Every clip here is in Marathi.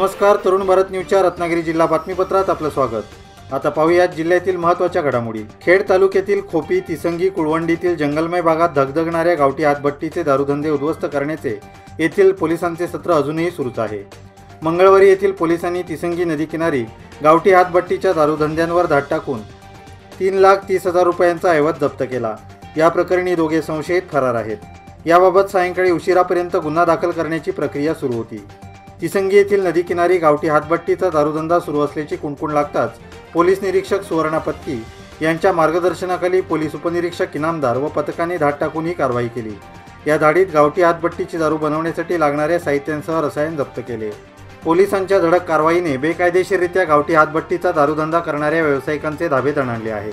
नमस्कार, तरुण भारत न्यूजच्या रत्नागिरी जिल्हा बातमीपत्रात आपलं स्वागत। आता पाहूयात जिल्ह्यातील महत्त्वाच्या घडामोडी। खेड तालुक्यातील खोपी, तिसंगी, कुळवंडीतील जंगलमय भागात धगधगणाऱ्या गावठी हातभट्टीचे दारूधंदे उद्ध्वस्त करण्याचे येथील पोलिसांचे सत्र अजूनही सुरूच आहे। मंगळवारी येथील पोलिसांनी तिसंगी नदीकिनारी गावठी हातभट्टीच्या दारूधंद्यांवर धाड टाकून 3,30,000 रुपयांचा ऐवज जप्त केला। या प्रकरणी दोघे संशयित फरार आहेत। याबाबत सायंकाळी उशिरापर्यंत गुन्हा दाखल करण्याची प्रक्रिया सुरू होती। तिसंगी येथील नदीकिनारी गावठी हातभट्टीचा दारूधंदा सुरू असल्याची कुणकुण लागताच पोलीस निरीक्षक सुवर्णा पत्की यांच्या मार्गदर्शनाखाली पोलीस उपनिरीक्षक इनामदार व पथकाने धाड टाकून ही कारवाई केली। या धाडीत गावठी हातभट्टीची दारू बनवण्यासाठी लागणाऱ्या साहित्यांसह रसायन जप्त केले। पोलिसांच्या धडक कारवाईने बेकायदेशीररित्या गावठी हातभट्टीचा दारूधंदा करणाऱ्या व्यावसायिकांचे धाबे दणाणले आहेत।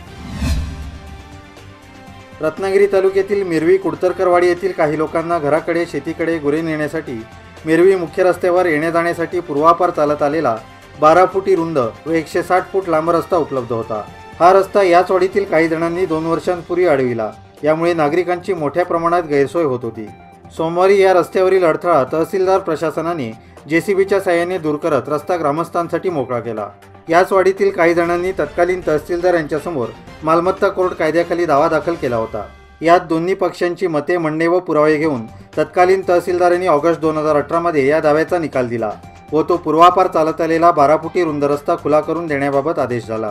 रत्नागिरी तालुक्यातील मिरवी कुडतरकरवाडी येथील काही लोकांना घराकडे, शेतीकडे गुरे नेण्यासाठी मिरवी मुख्य रस्त्यावर येण्या जाण्यासाठी पूर्वापार चालत आलेला 12 फुटी रुंद व 160 फूट लांब रस्ता उपलब्ध होता। हा रस्ता याच वाडीतील काही जणांनी 2 वर्षांपूर्वी अडविला। यामुळे नागरिकांची मोठ्या प्रमाणात गैरसोय होत होती। सोमवारी या रस्त्यावरील अडथळा तहसीलदार प्रशासनाने जेसीबीच्या साहाय्याने दूर करत रस्ता ग्रामस्थांसाठी मोकळा केला। याच वाडीतील काही जणांनी तत्कालीन तहसीलदार यांच्यासमोर मालमत्ता कोर्ट कायद्याखाली दावा दाखल केला होता। यात दोन्ही पक्षांची मते, म्हणणे व पुरावे घेऊन तत्कालीन तहसीलदारांनी ऑगस्ट 2018 मध्ये या दाव्याचा निकाल दिला व तो पूर्वापार चालत आलेला 12 फुटी रुंद रस्ता खुला करून देण्याबाबत आदेश झाला।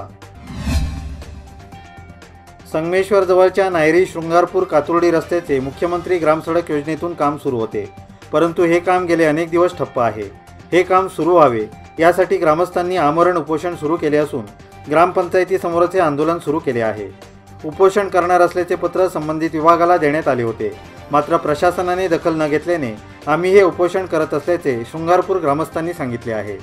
संगमेश्वर जवळच्या नायरी शृंगारपूर कातुर्डी रस्त्याचे मुख्यमंत्री ग्रामसडक योजनेतून काम सुरू होते, परंतु हे काम गेले अनेक दिवस ठप्प आहे। हे काम सुरू व्हावे यासाठी ग्रामस्थांनी आमरण उपोषण सुरू केले असून ग्रामपंचायतीसमोरचे आंदोलन सुरू केले आहे। उपोषण करणार असल्याचे पत्र संबंधित विभागाला देण्यात आले होते, मात्र प्रशासनाने दखल न घेतल्याने आम्ही हे उपोषण करत असल्याचे शृंगारपूर ग्रामस्थांनी सांगितले आहे।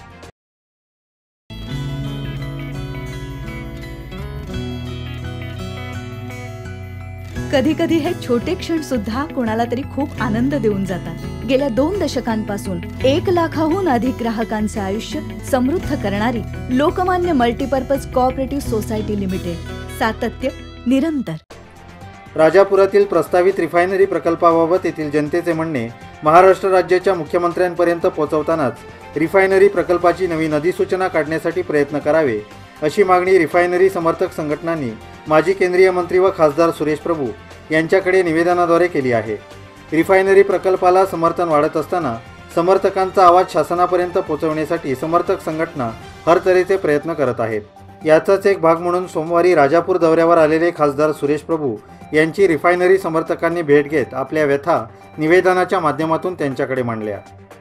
कधी कधी हे छोटे क्षण सुद्धा कोणाला तरी खूप आनंद देऊन जातात। गेल्या 2 दशकांपासून 1 लाखाहून अधिक ग्राहकांचे आयुष्य समृद्ध करणारी Lokmanya multipurpose cooperative society limited, सातत्य निरंतर। राजापुरातील प्रस्तावित रिफायनरी प्रकल्पाबाबत येथील जनतेचे म्हणणे महाराष्ट्र राज्याच्या मुख्यमंत्र्यांपर्यंत पोहोचवतानाच रिफायनरी प्रकल्पाची नवीन अधिसूचना काढण्यासाठी प्रयत्न करावे अशी मागणी रिफायनरी समर्थक संघटनांनी माजी केंद्रीय मंत्री व खासदार सुरेश प्रभू यांच्याकडे निवेदनाद्वारे केली आहे। रिफायनरी प्रकल्पाला समर्थन वाढत असताना समर्थकांचा आवाज शासनापर्यंत पोहोचवण्यासाठी समर्थक संघटना हर तऱ्हेचे प्रयत्न करत आहेत। याचाच एक भाग म्हणून सोमवारी राजापूर दौऱ्यावर आलेले खासदार सुरेश प्रभू यांची रिफायनरी समर्थकांनी भेट घेत आपल्या व्यथा निवेदनाच्या माध्यमातून त्यांच्याकडे मांडल्या।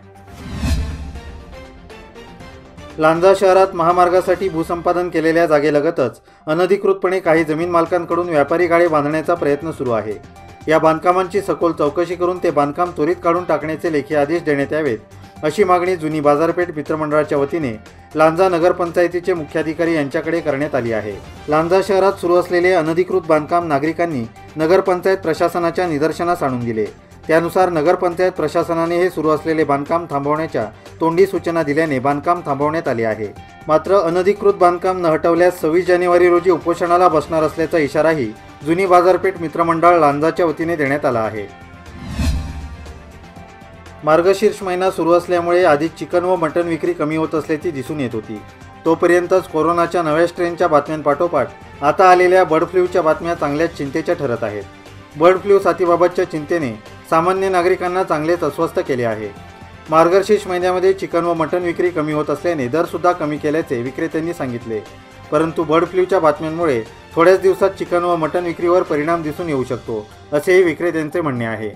लांजा शहरात महामार्गासाठी भूसंपादन केलेल्या जागेलगतच अनधिकृतपणे काही जमीन मालकांकडून व्यापारी गाळे बांधण्याचा प्रयत्न सुरू आहे। या बांधकामांची सखोल चौकशी करून ते बांधकाम त्वरित काढून टाकण्याचे लेखी आदेश देण्यात यावेत अशी मागणी जुनी बाजारपेठ मित्रमंडळाच्या वतीने लांजा नगरपंचायतीचे मुख्याधिकारी यांच्याकडे करण्यात आली आहे। लांजा शहरात सुरू असलेले अनधिकृत बांधकाम नागरिकांनी नगरपंचायत प्रशासनाच्या निदर्शनास आणून दिले। त्यानुसार नगरपंचायत प्रशासनाने हे सुरू असलेले बांधकाम थांबवण्याच्या तोंडी सूचना दिल्याने बांधकाम थांबवण्यात आले आहे। मात्र अनधिकृत बांधकाम न हटवल्यास 26 जानेवारी रोजी उपोषणाला बसणार असल्याचा इशाराही जुनी बाजारपेठ मित्रमंडळ लांजाच्या वतीने देण्यात आला आहे। मार्गशीर्ष महिना सुरू असल्यामुळे आधी चिकन व मटण विक्री कमी होत असल्याची दिसून येत होती। तोपर्यंतच कोरोनाच्या नव्या स्ट्रेनच्या बातम्यांपाठोपाठ आता आलेल्या बर्ड फ्लूच्या बातम्या चांगल्याच चिंतेच्या ठरत आहेत। बर्ड फ्लू साथीबाबतच्या चिंतेने सामान्य नागरिकांना चांगलेच अस्वस्थ केले आहे। मार्गशीर्ष महिन्यामध्ये चिकन व मटण विक्री कमी होत असल्याने दरसुद्धा कमी केल्याचे विक्रेत्यांनी सांगितले, परंतु बर्ड फ्लूच्या बातम्यांमुळे थोड्याच दिवसात चिकन व मटण विक्रीवर परिणाम दिसून येऊ शकतो असेही विक्रेत्यांचे म्हणणे आहे।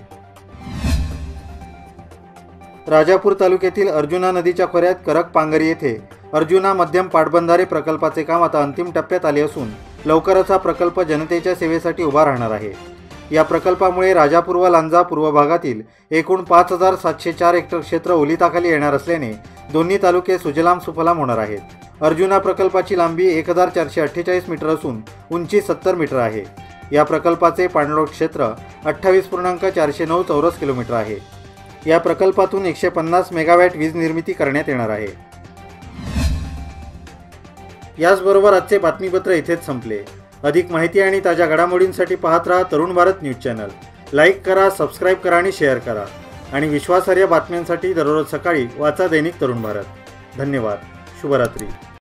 राजापूर तालुक्यातील अर्जुना नदीच्या खोऱ्यात करक पांगरी येथे अर्जुना मध्यम पाटबंधारे प्रकल्पाचे काम आता अंतिम टप्प्यात आले असून लवकरच हा प्रकल्प जनतेच्या सेवेसाठी उभा राहणार आहे। या प्रकल्पामुळे राजापूर व लांजा पूर्व भागातील एकूण 5,704 हेक्टर क्षेत्र ओलिताखाली येणार असल्याने दोन्ही तालुके सुजलाम सुफलाम होणार आहेत। अर्जुना प्रकल्पाची लांबी 1,448 मीटर असून उंची 70 मीटर आहे। या प्रकल्पाचे पाणलोट क्षेत्र 28.409 चौरस किलोमीटर आहे। या प्रकल्पातून 150 मेगावॅट वीज निर्मिती करण्यात येणार आहे। याचबरोबर आजचे बातमीपत्र इथेच संपले। अधिक माहिती आणि ताज्या घडामोडींसाठी पाहत रहा Tarun Bharat news channel. Like करा, सबस्क्राईब करा आणि शेअर करा। आणि विश्वासार्ह बातम्यांसाठी दररोज सकाळी वाचा दैनिक तरुण भारत. धन्यवाद. शुभरात्री.